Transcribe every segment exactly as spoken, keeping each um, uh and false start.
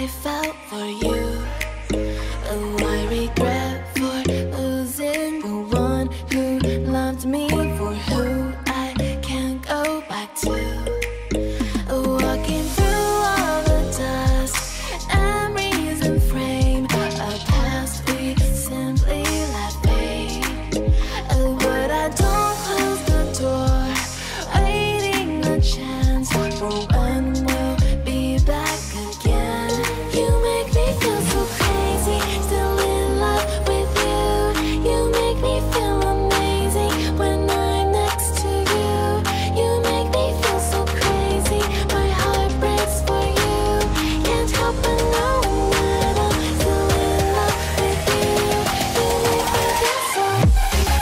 I felt for you. Oh, I regret for losing the one who loved me, for who I can't go back to. Walking through all the dust, memories and frame, a past we simply let fade. Oh, but I don't close the door, waiting a chance for when we'll be back again. You make me feel so crazy, still in love with you. You make me feel amazing when I'm next to you. You make me feel so crazy, my heart breaks for you. Can't help but know that I'm still in love with you. You make me feel so.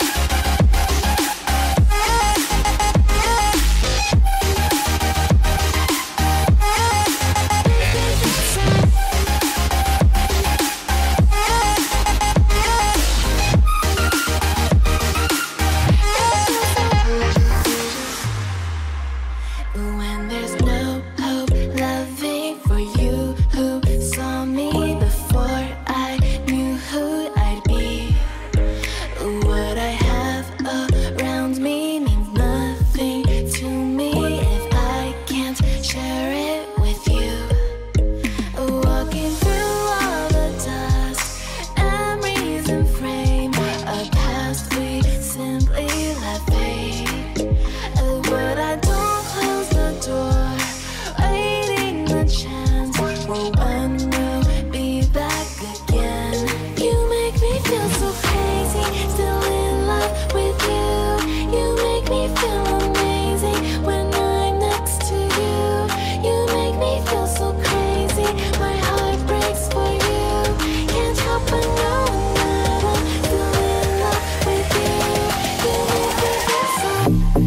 When there's no hope, loving for you who saw me before I knew who I'd be. What I have around me means nothing to me if I can't share it with you. Walking through all the dust, memories and frame, a past we simply let fade. But I don't close the door, waiting the chance for when we'll be back again. You make me feel so crazy, still in love with you. You make me feel amazing when I'm next to you. You make me feel so crazy, my heart breaks for you. Can't help but know that I'm still in love with you. You make me feel so.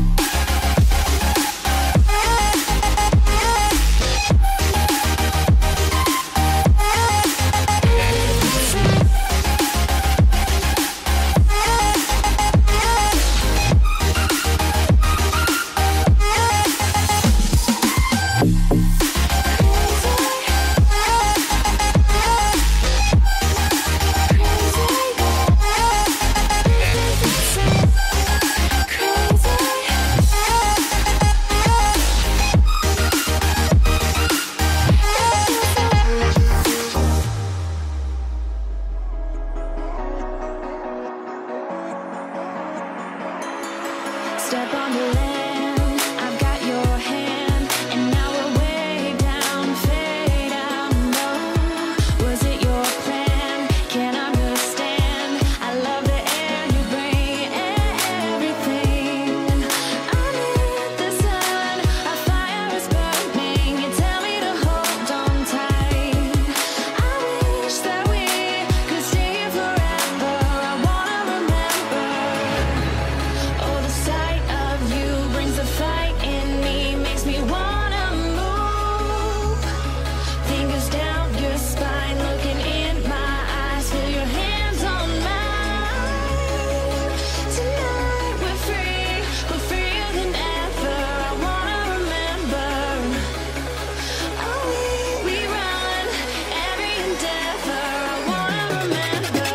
Step on the land, I've got your hand, and now we're way down, fade out low. Was it your plan? Can't understand. I love the air you bring, everything. Under the sun, our fire is burning. You tell me to hold on tight. I wish that we could stay here forever. I wanna remember. Oh, the sight of you brings the fight in me, makes me wanna move. Fingers down your spine, looking in my eyes, feel your hands on mine. Tonight we're free, we're freer than ever. I wanna remember. Oh, we, we run every endeavor. I wanna remember.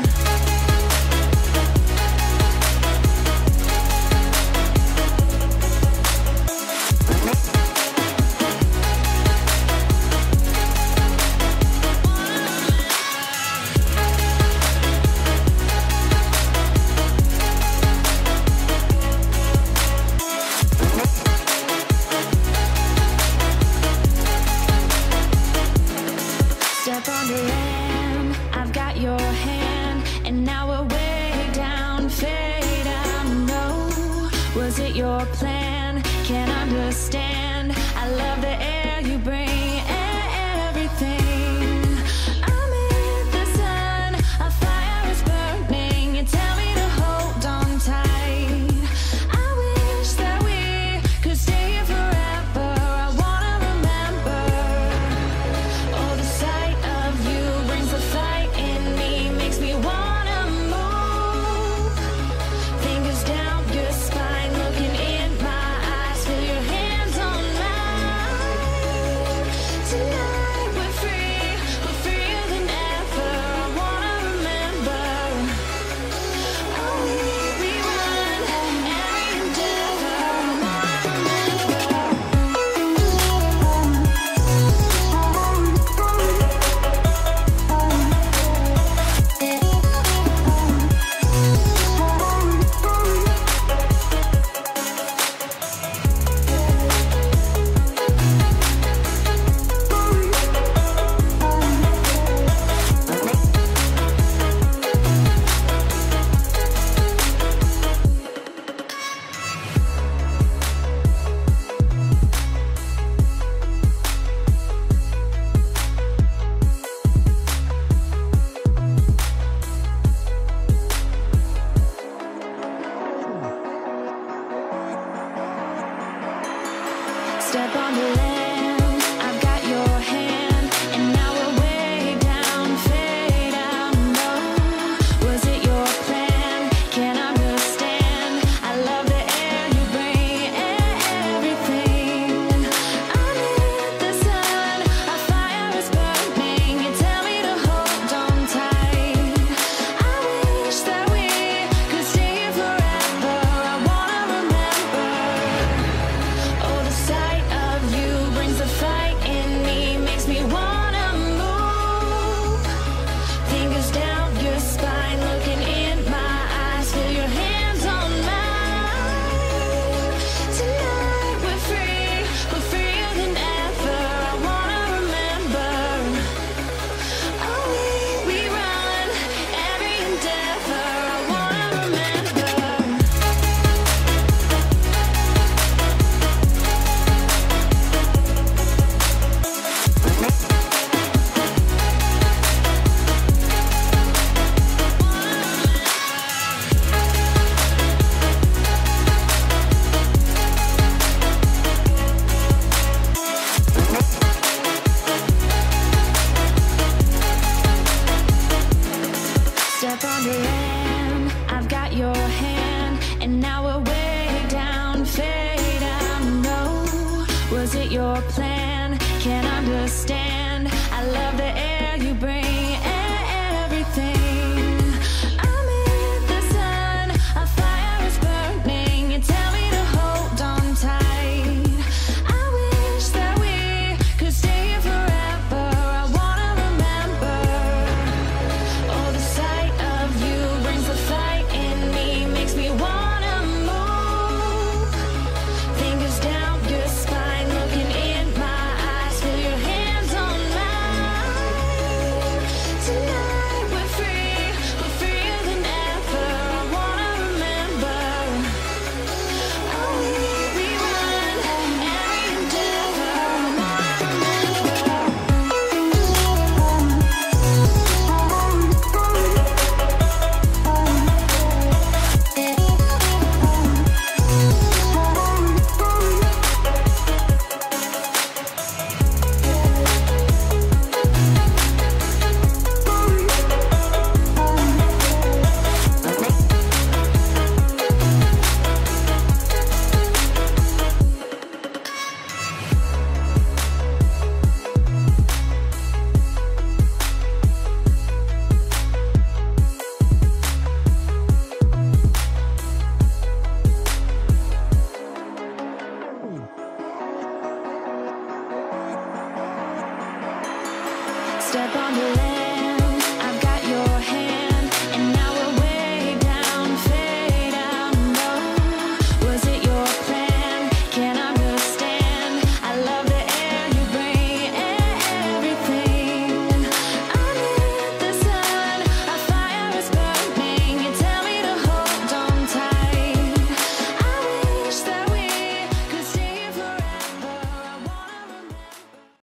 Step on the land, I've got your hand, and now we're way down, fade out. No, was it your plan? Can't understand. I love the air you bring, everything. I'm in the sun, a fire is burning. You tell me to hold on tight. I wish that we could stay here forever. I wanna remember. Oh, the sight of you brings the fight in me, makes me wanna move. Fingers down your spine, looking in my eyes, feel your hands on step on the land.